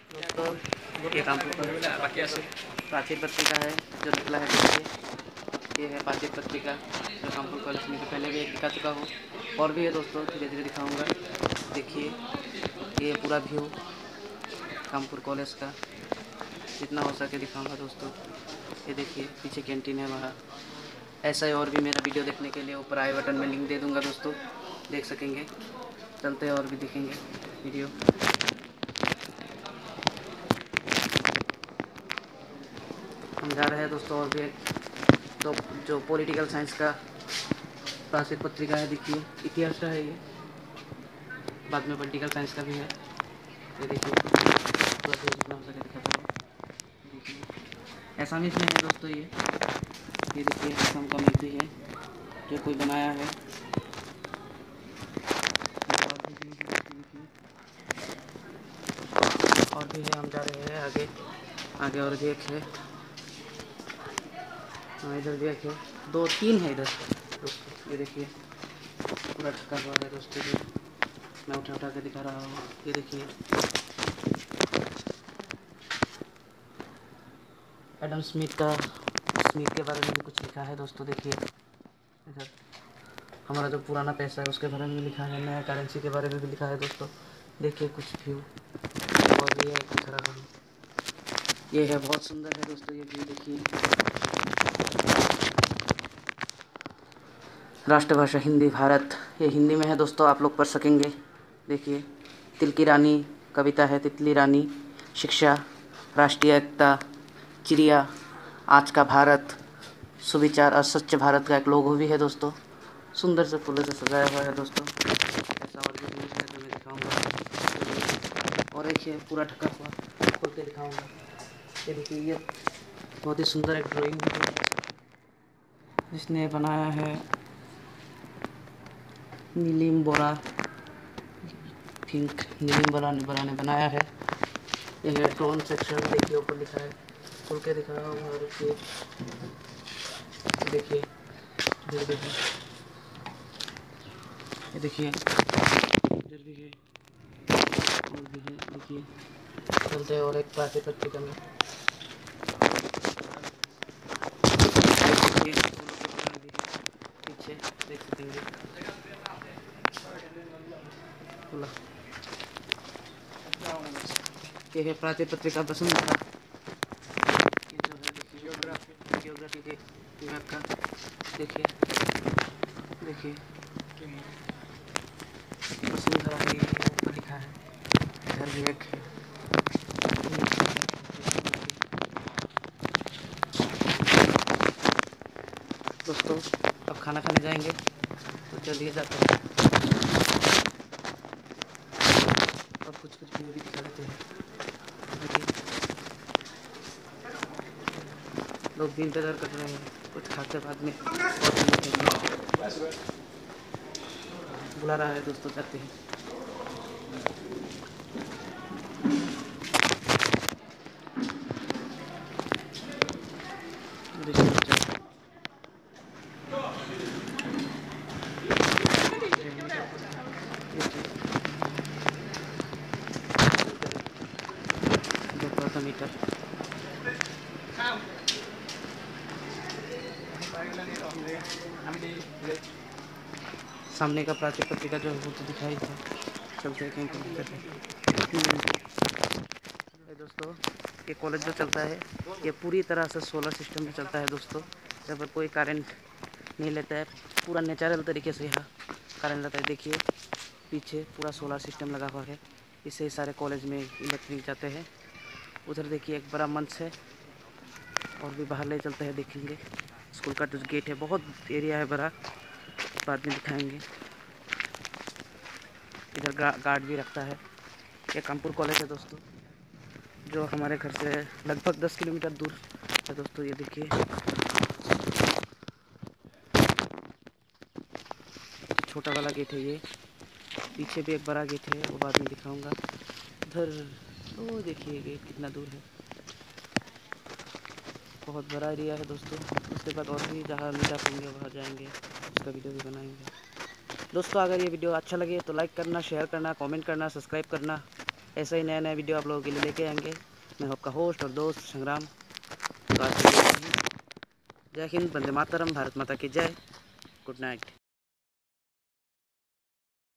दोस्तों ये कानपुर प्राचीर पत्रिका है जो निकला है। देखिए ये है प्राचीर पत्रिका जो कानपुर कॉलेज में पहले भी एक दिखा चुका हूँ, और भी है दोस्तों, धीरे धीरे दिखाऊंगा। देखिए ये पूरा व्यू कानपुर कॉलेज का जितना हो सके दिखाऊंगा दोस्तों। ये देखिए पीछे कैंटीन है वहाँ। ऐसा ही और भी मेरा वीडियो देखने के लिए ऊपर आई बटन में लिंक दे दूंगा दोस्तों, देख सकेंगे। चलते हैं और भी देखेंगे वीडियो। हम जा रहे हैं दोस्तों और भी तो जो पॉलिटिकल साइंस का प्राचीर पत्रिका है। देखिए इतिहास का है ये, बाद में पॉलिटिकल साइंस का भी है। ये देखिए पूरा जितना हो सके दिखाता हूँ। देखिए एसामीज में है दोस्तों ये देखिए असम का मैप भी है जो कोई बनाया है। और भी है, हम जा रहे हैं आगे आगे और भी एक है। हाँ इधर भी एक है, 2-3 है इधर दोस्तों। ये देखिए पूरा ढका हुआ है दोस्तों, ये मैं उठा के दिखा रहा हूँ। ये देखिए एडम स्मिथ के बारे में भी कुछ लिखा है दोस्तों। देखिए इधर हमारा जो पुराना पैसा है उसके बारे में भी लिखा है, नया करेंसी के बारे में भी लिखा है दोस्तों। देखिए कुछ व्यू और भी है, दिखा रहा हूँ। ये है बहुत सुंदर है दोस्तों ये व्यू। देखिए राष्ट्रभाषा हिंदी भारत, ये हिंदी में है दोस्तों, आप लोग पढ़ सकेंगे। देखिए तिल की रानी कविता है, तितली रानी, शिक्षा, राष्ट्रीय एकता, चिड़िया, आज का भारत, सुविचार और स्वच्छ भारत का एक लोगो भी है दोस्तों। सुंदर से फूलों से सजाया हुआ है दोस्तों। ऐसा और भी न्यूज़ है जो मैं दिखाऊंगा, और एक है पूरा ढका हुआ, खोल के दिखाऊंगा। ये देखिए ये बहुत ही सुंदर एक ड्राइंग है जिसने बनाया है नीलिम बोरा, थिंक नीलिम बोरा ने बनाया है। ये है ड्रोन सेक्शन, देखिए ऊपर लिखा है, खोल के दिखा रहा हूँ। और देखिए ये देखिए इधर भी है और भी है। देखिए चलते हैं और एक प्राचीर पत्रिका में। पीछे देख सकेंगे खुला। ये है प्राचीर पत्रिका वसुंधरा, ये जो है देखिए जियोग्राफी के विभाग का। देखिए वसुंधरा है, ये ऊपर लिखा है। इधर भी एक है दोस्तों। अब खाना खाने जाएंगे तो चलिए जाते हैं और कुछ व्यू भी दिखा देते हैं। लोग भी इंतज़ार कर रहे हैं कुछ खाते बाद में और बुला रहा है दोस्तों, जाते हैं। मीटर सामने का प्राचीर पत्रिका जो है वो तो दिखाई था। चलते हैं कहीं दोस्तों। ये कॉलेज जो चलता है ये पूरी तरह से सोलर सिस्टम में चलता है दोस्तों। यहाँ पर कोई करंट नहीं लेता है, पूरा नेचुरल तरीके से यहाँ करंट लेता है। देखिए पीछे पूरा सोलर सिस्टम लगा हुआ है, इससे सारे कॉलेज में इलेक्ट्रिक जाते हैं। उधर देखिए एक बड़ा मंच है, और भी बाहर ले चलते हैं देखेंगे। स्कूल का जो गेट है, बहुत एरिया है बड़ा, बाद में दिखाएंगे। इधर गार्ड भी रखता है। ये कानपुर कॉलेज है दोस्तों, जो हमारे घर से लगभग 10 किलोमीटर दूर है दोस्तों। ये देखिए छोटा वाला गेट है ये, पीछे भी एक बड़ा गेट है, वो बाद में दिखाऊंगा। उधर वो देखिए गेट कितना दूर है, बहुत बड़ा एरिया है दोस्तों। उसके बाद और भी जहाँ मीटअप होंगे वहाँ जाएंगे, उसका वीडियो भी बनाएंगे दोस्तों। अगर ये वीडियो अच्छा लगे तो लाइक करना, शेयर करना, कमेंट करना, सब्सक्राइब करना। ऐसे ही नया नया वीडियो आप लोगों के लिए लेके आएंगे। मैं आपका होस्ट और दोस्त संग्राम। तो आज के लिए यही। जय हिंद, वंदे मातरम, भारत माता की जय। Good night.